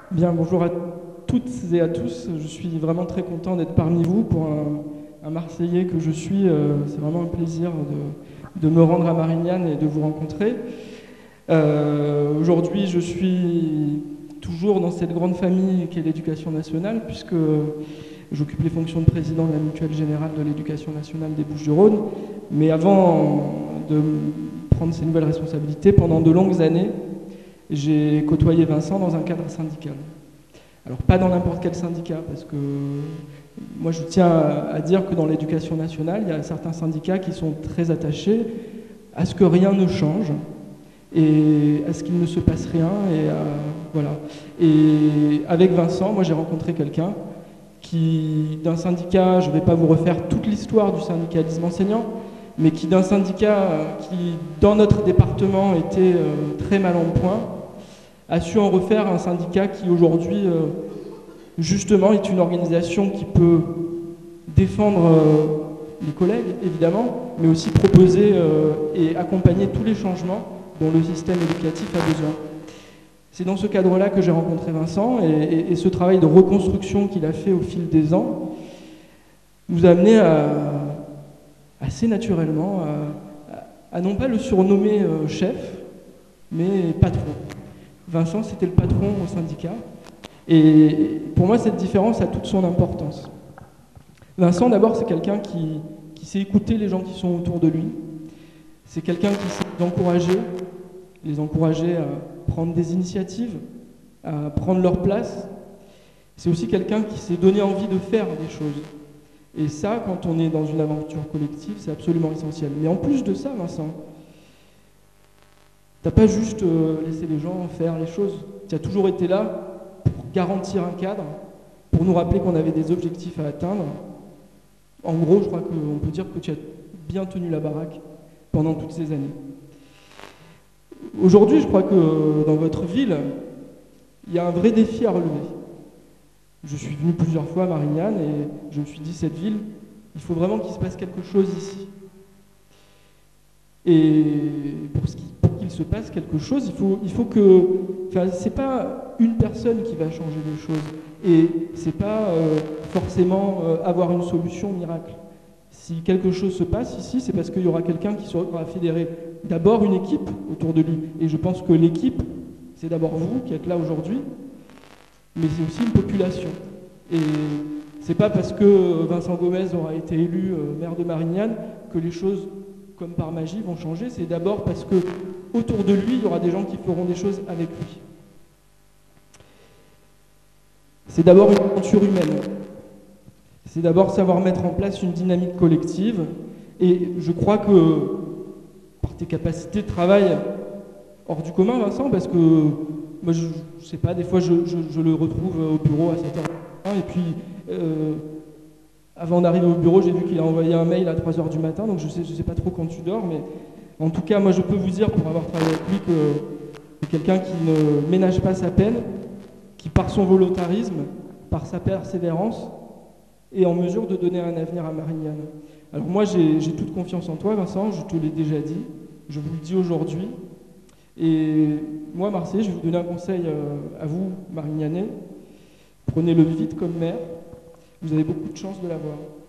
Bien, bonjour à toutes et à tous. Je suis vraiment très content d'être parmi vous. Pour un Marseillais que je suis, c'est vraiment un plaisir de me rendre à Marignane et de vous rencontrer. Aujourd'hui, je suis toujours dans cette grande famille qu'est l'éducation nationale, puisque j'occupe les fonctions de président de la Mutuelle Générale de l'Éducation nationale des Bouches-du-Rhône. Mais avant de prendre ces nouvelles responsabilités, pendant de longues années, j'ai côtoyé Vincent dans un cadre syndical. Alors pas dans n'importe quel syndicat, parce que moi je tiens à dire que dans l'éducation nationale, il y a certains syndicats qui sont très attachés à ce que rien ne change et à ce qu'il ne se passe rien. Voilà. Et avec Vincent, moi j'ai rencontré quelqu'un qui, d'un syndicat, je ne vais pas vous refaire toute l'histoire du syndicalisme enseignant, mais qui d'un syndicat qui, dans notre département, était très mal en point, a su en refaire un syndicat qui aujourd'hui, justement, est une organisation qui peut défendre les collègues, évidemment, mais aussi proposer et accompagner tous les changements dont le système éducatif a besoin. C'est dans ce cadre-là que j'ai rencontré Vincent, et ce travail de reconstruction qu'il a fait au fil des ans nous a amené assez naturellement à non pas le surnommer chef, mais patron. Vincent, c'était le patron au syndicat. Et pour moi, cette différence a toute son importance. Vincent, d'abord, c'est quelqu'un qui sait écouter les gens qui sont autour de lui. C'est quelqu'un qui sait les encourager à prendre des initiatives, à prendre leur place. C'est aussi quelqu'un qui s'est donné envie de faire des choses. Et ça, quand on est dans une aventure collective, c'est absolument essentiel. Mais en plus de ça, Vincent, tu n'as pas juste laissé les gens faire les choses. Tu as toujours été là pour garantir un cadre, pour nous rappeler qu'on avait des objectifs à atteindre. En gros, je crois qu'on peut dire que tu as bien tenu la baraque pendant toutes ces années. Aujourd'hui, je crois que dans votre ville, il y a un vrai défi à relever. Je suis venu plusieurs fois à Marignane et je me suis dit, cette ville, il faut vraiment qu'il se passe quelque chose ici. Et pour qu'il se passe quelque chose, il faut que... Enfin, c'est pas une personne qui va changer les choses. Et c'est pas forcément avoir une solution miracle. Si quelque chose se passe ici, c'est parce qu'il y aura quelqu'un qui saura fédérer d'abord une équipe autour de lui. Et je pense que l'équipe, c'est d'abord vous qui êtes là aujourd'hui, mais c'est aussi une population. Et c'est pas parce que Vincent Gomez aura été élu maire de Marignane que les choses, comme par magie, vont changer. C'est d'abord parce que autour de lui, il y aura des gens qui feront des choses avec lui. C'est d'abord une aventure humaine. C'est d'abord savoir mettre en place une dynamique collective. Et je crois que par tes capacités de travail hors du commun, Vincent, parce que moi, je sais pas, des fois, je le retrouve au bureau à 7h. Et puis, avant d'arriver au bureau, j'ai vu qu'il a envoyé un mail à 3h du matin, donc je sais pas trop quand tu dors, mais en tout cas, moi, je peux vous dire, pour avoir travaillé avec lui, que c'est quelqu'un qui ne ménage pas sa peine, qui, par son volontarisme, par sa persévérance, est en mesure de donner un avenir à Marignane. Alors moi, j'ai toute confiance en toi, Vincent, je te l'ai déjà dit, je vous le dis aujourd'hui. Et moi, Marseillais, je vais vous donner un conseil à vous, Marignanais. Prenez-le vite comme maire. Vous avez beaucoup de chance de l'avoir.